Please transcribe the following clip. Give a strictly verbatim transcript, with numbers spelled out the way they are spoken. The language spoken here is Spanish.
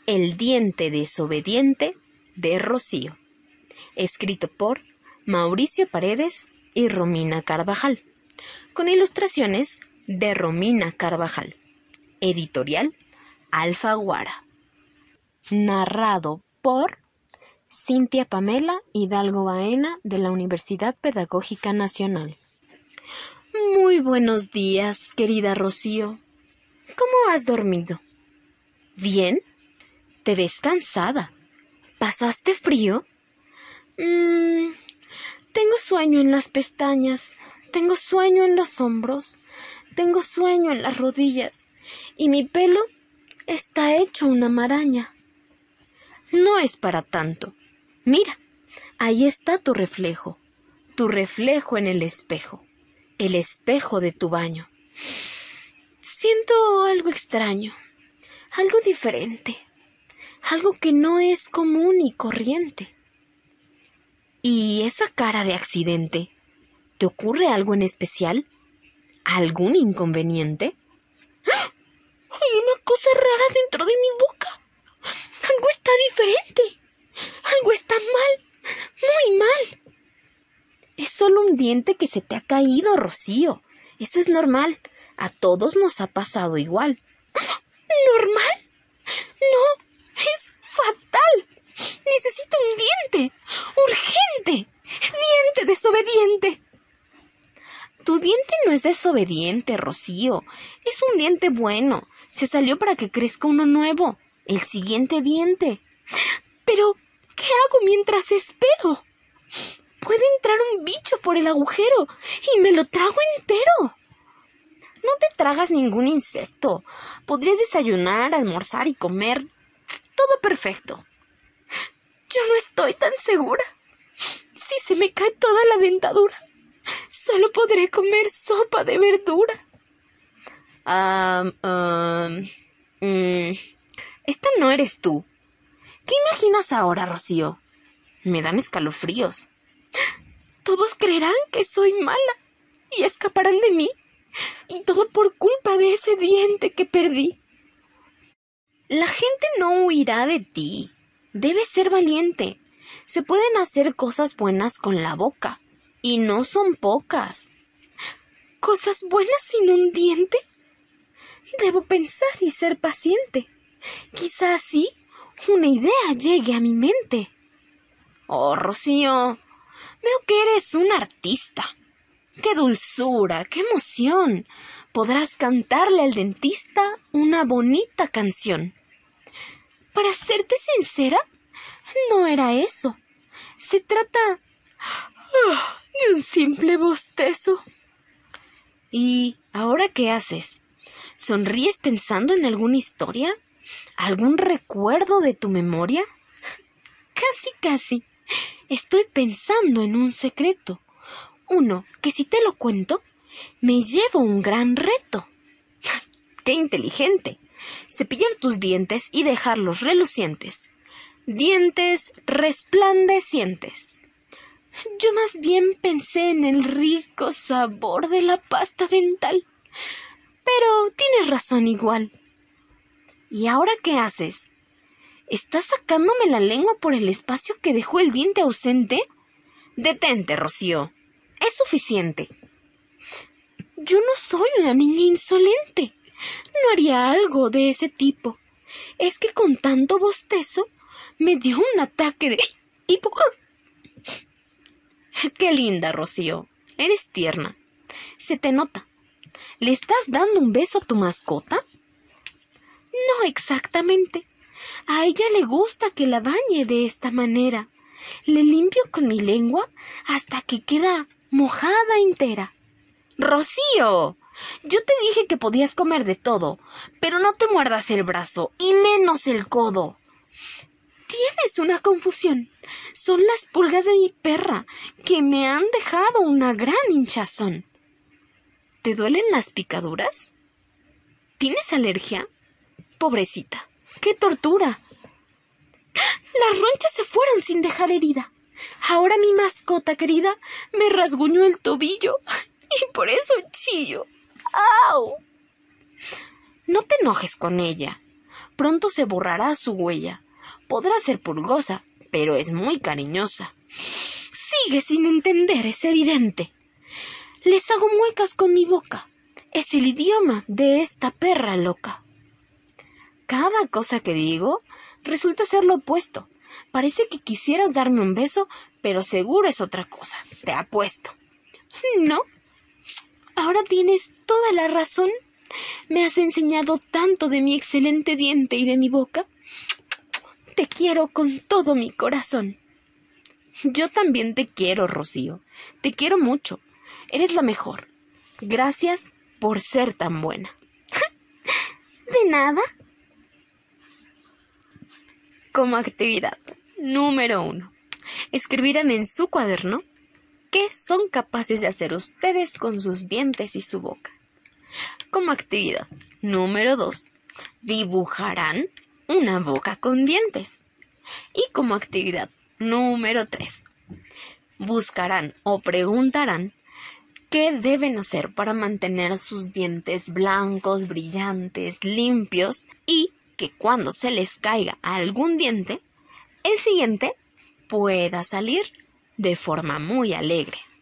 El diente desobediente de Rocío, escrito por Mauricio Paredes y Romina Carvajal, con ilustraciones de Romina Carvajal, editorial Alfaguara, narrado por Cintia Pamela Hidalgo Baena de la Universidad Pedagógica Nacional. Muy buenos días, querida Rocío. ¿Cómo has dormido? ¿Bien? ¿Te ves cansada? ¿Pasaste frío? Mm, tengo sueño en las pestañas, tengo sueño en los hombros, tengo sueño en las rodillas y mi pelo está hecho una maraña. No es para tanto. Mira, ahí está tu reflejo, tu reflejo en el espejo, el espejo de tu baño. Siento algo extraño, algo diferente, algo que no es común y corriente. ¿Y esa cara de accidente? ¿Te ocurre algo en especial? ¿Algún inconveniente? ¡Ah! Hay una cosa rara dentro de mi boca. Algo está diferente. Algo está mal, muy mal. Es solo un diente que se te ha caído, Rocío. Eso es normal. A todos nos ha pasado igual. ¿Normal? No, es fatal. Necesito un diente. ¡Urgente! ¡Diente desobediente! Tu diente no es desobediente, Rocío. Es un diente bueno. Se salió para que crezca uno nuevo. El siguiente diente. Pero, ¿qué hago mientras espero? Puede entrar un bicho por el agujero y me lo trago entero. No te tragas ningún insecto. Podrías desayunar, almorzar y comer. Todo perfecto. Yo no estoy tan segura. Si se me cae toda la dentadura, solo podré comer sopa de verdura. Ah, um, um, esta no eres tú. ¿Qué imaginas ahora, Rocío? Me dan escalofríos. Todos creerán que soy mala y escaparán de mí. Y todo por culpa de ese diente que perdí. La gente no huirá de ti. Debes ser valiente. Se pueden hacer cosas buenas con la boca. Y no son pocas. ¿Cosas buenas sin un diente? Debo pensar y ser paciente. Quizá así una idea llegue a mi mente. Oh, Rocío, veo que eres un artista. ¡Qué dulzura! ¡Qué emoción! Podrás cantarle al dentista una bonita canción. Para serte sincera, no era eso. Se trata oh, de un simple bostezo. ¿Y ahora qué haces? ¿Sonríes pensando en alguna historia? ¿Algún recuerdo de tu memoria? Casi, casi. Estoy pensando en un secreto. Uno que si te lo cuento, me llevo un gran reto. ¡Qué inteligente! Cepillar tus dientes y dejarlos relucientes. Dientes resplandecientes. Yo más bien pensé en el rico sabor de la pasta dental. Pero tienes razón igual. ¿Y ahora qué haces? ¿Estás sacándome la lengua por el espacio que dejó el diente ausente? Detente, Rocío. Es suficiente. Yo no soy una niña insolente. No haría algo de ese tipo. Es que con tanto bostezo me dio un ataque de hipo. Qué linda, Rocío. Eres tierna. Se te nota. ¿Le estás dando un beso a tu mascota? No exactamente. A ella le gusta que la bañe de esta manera. Le limpio con mi lengua hasta que queda mojada entera. ¡Rocío! Yo te dije que podías comer de todo, pero no te muerdas el brazo y menos el codo. Tienes una confusión. Son las pulgas de mi perra que me han dejado una gran hinchazón. ¿Te duelen las picaduras? ¿Tienes alergia? Pobrecita, ¡qué tortura! Las ronchas se fueron sin dejar herida. Ahora mi mascota querida me rasguñó el tobillo y por eso chillo. ¡Au! No te enojes con ella. Pronto se borrará su huella. Podrá ser pulgosa, pero es muy cariñosa. Sigue sin entender, es evidente. Les hago muecas con mi boca. Es el idioma de esta perra loca. Cada cosa que digo resulta ser lo opuesto. Parece que quisieras darme un beso, pero seguro es otra cosa, te apuesto. ¿No? Ahora tienes toda la razón. Me has enseñado tanto de mi excelente diente y de mi boca. Te quiero con todo mi corazón. Yo también te quiero, Rocío. Te quiero mucho. Eres la mejor. Gracias por ser tan buena. ¿De nada? Como actividad número uno, escribirán en su cuaderno qué son capaces de hacer ustedes con sus dientes y su boca. Como actividad número dos, dibujarán una boca con dientes. Y como actividad número tres, buscarán o preguntarán qué deben hacer para mantener sus dientes blancos, brillantes, limpios y que cuando se les caiga algún diente, el siguiente pueda salir de forma muy alegre.